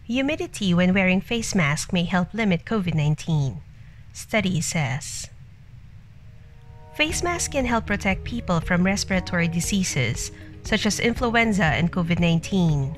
Humidity when wearing face mask may help limit COVID-19, study says. Face masks can help protect people from respiratory diseases such as influenza and COVID-19.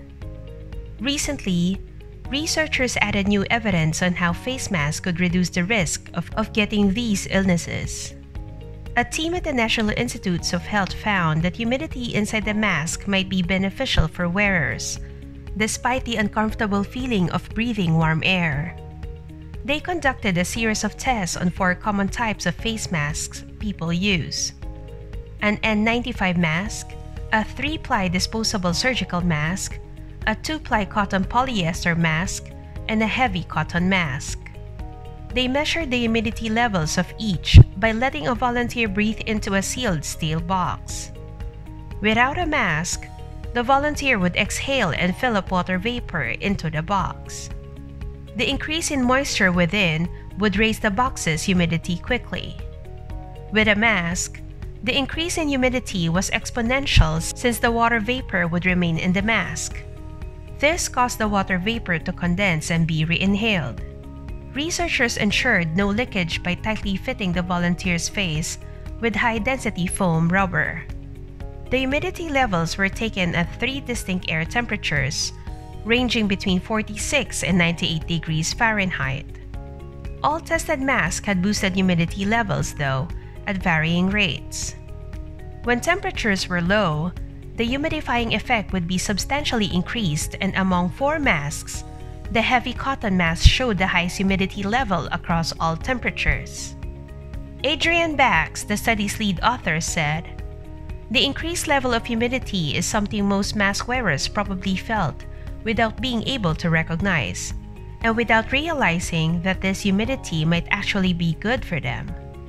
Recently, researchers added new evidence on how face masks could reduce the risk of getting these illnesses. A team at the National Institutes of Health found that humidity inside the mask might be beneficial for wearers, despite the uncomfortable feeling of breathing warm air. They conducted a series of tests on 4 common types of face masks people use: an N95 mask, a 3-ply disposable surgical mask, a 2-ply cotton polyester mask, and a heavy cotton mask. They measured the humidity levels of each by letting a volunteer breathe into a sealed steel box. Without a mask, the volunteer would exhale and fill up water vapor into the box. The increase in moisture within would raise the box's humidity quickly. With a mask, the increase in humidity was exponential since the water vapor would remain in the mask. This caused the water vapor to condense and be re-inhaled. Researchers ensured no leakage by tightly fitting the volunteer's face with high-density foam rubber. The humidity levels were taken at 3 distinct air temperatures, ranging between 46 and 98 degrees Fahrenheit. All tested masks had boosted humidity levels, though, at varying rates. When temperatures were low, the humidifying effect would be substantially increased, and among 4 masks, the heavy cotton mask showed the highest humidity level across all temperatures. Adrian Bax, the study's lead author, said, "The increased level of humidity is something most mask wearers probably felt without being able to recognize, and without realizing that this humidity might actually be good for them."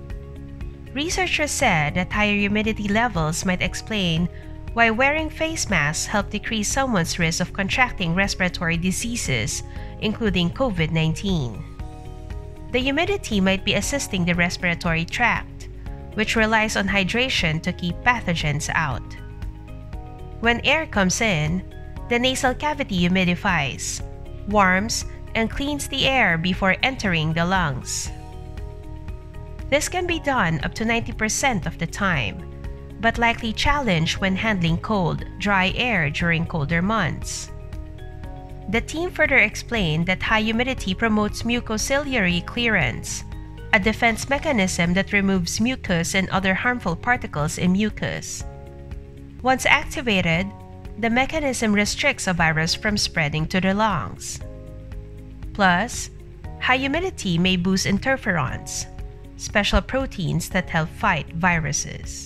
Researchers said that higher humidity levels might explain why wearing face masks help decrease someone's risk of contracting respiratory diseases, including COVID-19. The humidity might be assisting the respiratory tract, which relies on hydration to keep pathogens out. When air comes in, the nasal cavity humidifies, warms, and cleans the air before entering the lungs. This can be done up to 90% of the time, but likely challenged when handling cold, dry air during colder months. The team further explained that high humidity promotes mucociliary clearance, a defense mechanism that removes mucus and other harmful particles in mucus. Once activated, the mechanism restricts a virus from spreading to the lungs. Plus, high humidity may boost interferons, special proteins that help fight viruses.